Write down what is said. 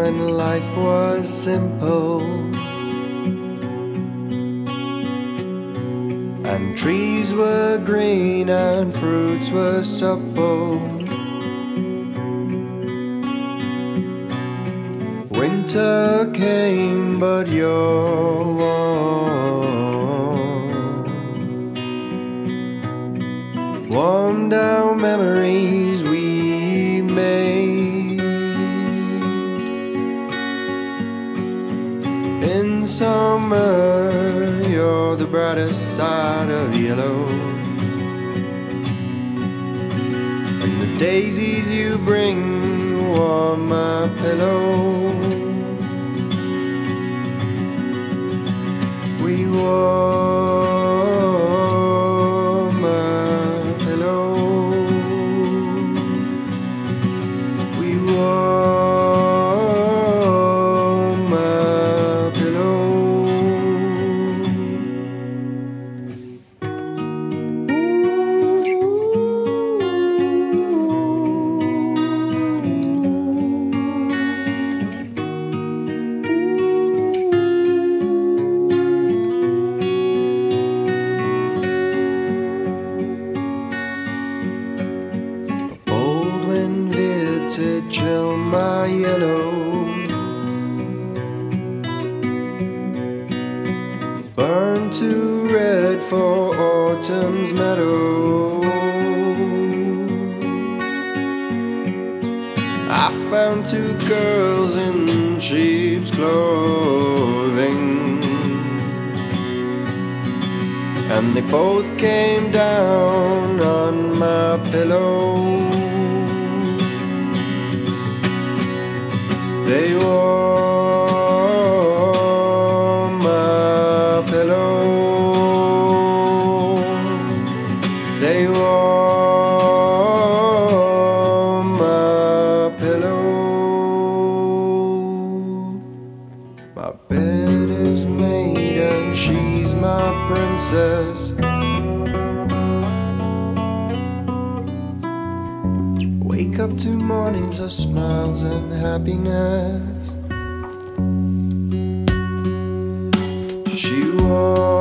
when life was simple and trees were green and fruits were supple. Winter came, but you're warm down memories we made. In summer, you're the brightest side of yellow, and the daisies you bring warm my pillow. We warm my pillow. We warm my pillow. To chill my yellow, burn to red for autumn's meadow. I found two girls in sheep's clothing, and they both came down on my pillow. They warm my pillow. They warm my pillow. My bed is made and she's my princess. Wake up to mornings of smiles and happiness. She was